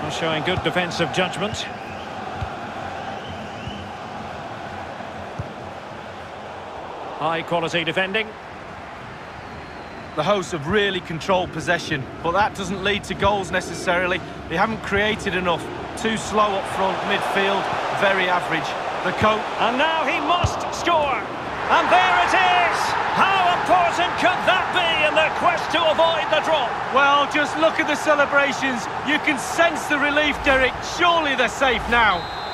Showing good defensive judgment. High quality defending. The hosts have really controlled possession, but that doesn't lead to goals necessarily. They haven't created enough. Too slow up front, midfield, very average. The coach... And now he must score! And there it is! How important could that be in the quest to avoid the drop? Well, just look at the celebrations. You can sense the relief, Derek. Surely they're safe now.